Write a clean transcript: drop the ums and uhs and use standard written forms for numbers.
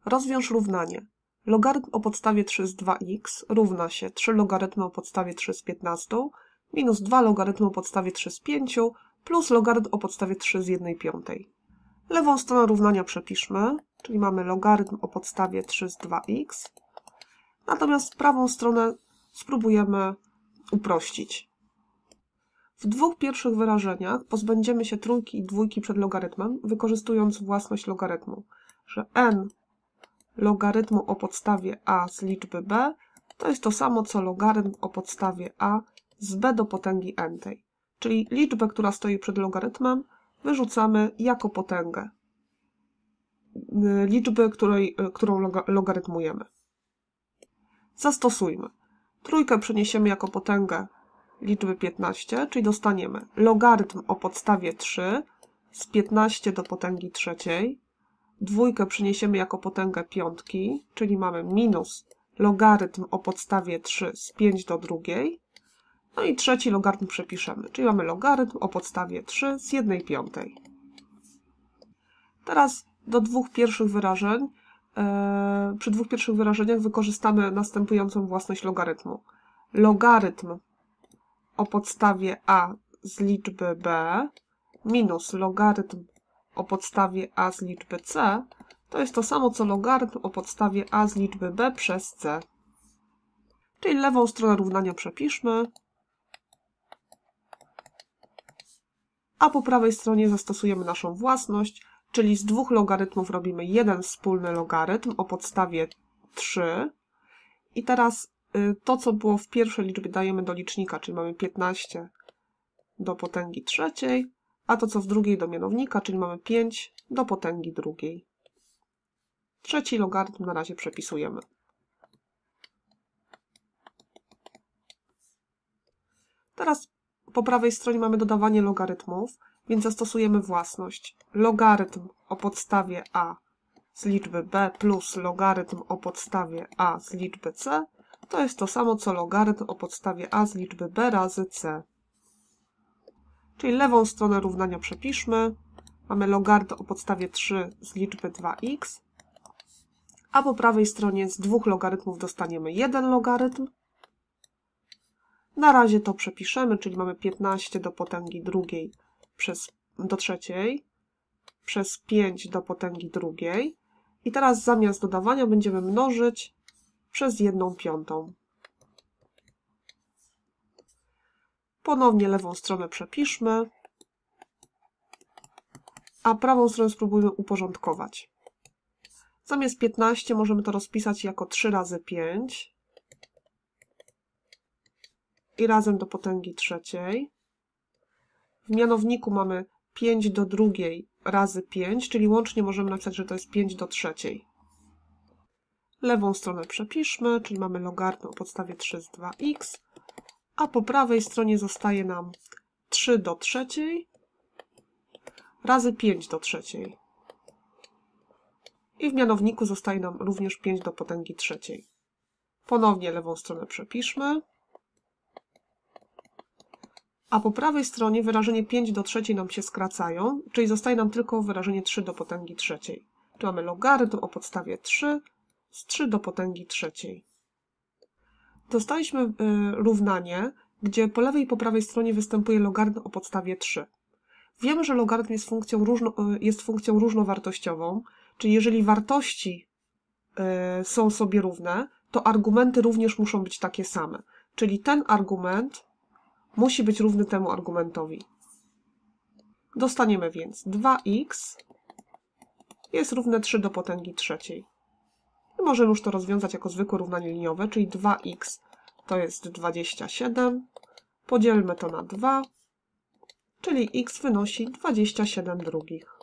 Rozwiąż równanie. Logarytm o podstawie 3 z 2x równa się 3 logarytmy o podstawie 3 z 15 minus 2 logarytmy o podstawie 3 z 5 plus logarytm o podstawie 3 z 1/5. Lewą stronę równania przepiszmy, czyli mamy logarytm o podstawie 3 z 2x. Natomiast prawą stronę spróbujemy uprościć. W dwóch pierwszych wyrażeniach pozbędziemy się trójki i dwójki przed logarytmem, wykorzystując własność logarytmu, że n logarytmu o podstawie a z liczby b to jest to samo, co logarytm o podstawie a z b do potęgi n tej. Czyli liczbę, która stoi przed logarytmem, wyrzucamy jako potęgę liczby, którą logarytmujemy. Zastosujmy. Trójkę przeniesiemy jako potęgę liczby 15, czyli dostaniemy logarytm o podstawie 3 z 15 do potęgi trzeciej. Dwójkę przeniesiemy jako potęgę piątki, czyli mamy minus logarytm o podstawie 3 z 5 do drugiej. No i trzeci logarytm przepiszemy, czyli mamy logarytm o podstawie 3 z 1/5. Teraz do dwóch pierwszych wyrażeń, przy dwóch pierwszych wyrażeniach wykorzystamy następującą własność logarytmu. Logarytm o podstawie a z liczby b minus logarytm o podstawie a z liczby c to jest to samo, co logarytm o podstawie a z liczby b przez c. Czyli lewą stronę równania przepiszmy, a po prawej stronie zastosujemy naszą własność, czyli z dwóch logarytmów robimy jeden wspólny logarytm o podstawie 3 i teraz to, co było w pierwszej liczbie, dajemy do licznika, czyli mamy 15 do potęgi trzeciej, a to, co w drugiej, do mianownika, czyli mamy 5 do potęgi drugiej. Trzeci logarytm na razie przepisujemy. Teraz po prawej stronie mamy dodawanie logarytmów, więc zastosujemy własność. Logarytm o podstawie a z liczby b plus logarytm o podstawie a z liczby c to jest to samo, co logarytm o podstawie a z liczby b razy c. Czyli lewą stronę równania przepiszmy. Mamy logarytm o podstawie 3 z liczby 2x, a po prawej stronie z dwóch logarytmów dostaniemy jeden logarytm. Na razie to przepiszemy, czyli mamy 15 do potęgi drugiej do trzeciej przez 5 do potęgi drugiej. I teraz zamiast dodawania będziemy mnożyć przez 1/5. Ponownie lewą stronę przepiszmy, a prawą stronę spróbujmy uporządkować. Zamiast 15 możemy to rozpisać jako 3 razy 5 i razem do potęgi trzeciej. W mianowniku mamy 5 do drugiej razy 5, czyli łącznie możemy napisać, że to jest 5 do trzeciej. Lewą stronę przepiszmy, czyli mamy logarytm o podstawie 3 z 2x, a po prawej stronie zostaje nam 3 do trzeciej razy 5 do trzeciej. I w mianowniku zostaje nam również 5 do potęgi trzeciej. Ponownie lewą stronę przepiszmy, a po prawej stronie wyrażenie 5 do trzeciej nam się skracają, czyli zostaje nam tylko wyrażenie 3 do potęgi trzeciej. Tu mamy logarytm o podstawie 3 z 3 do potęgi trzeciej. Dostaliśmy równanie, gdzie po lewej i po prawej stronie występuje logarytm o podstawie 3. Wiemy, że logarytm jest funkcją różnowartościową, czyli jeżeli wartości są sobie równe, to argumenty również muszą być takie same. Czyli ten argument musi być równy temu argumentowi. Dostaniemy więc 2x jest równe 3 do potęgi trzeciej. I możemy już to rozwiązać jako zwykłe równanie liniowe, czyli 2x to jest 27. Podzielmy to na 2, czyli x wynosi 27 drugich.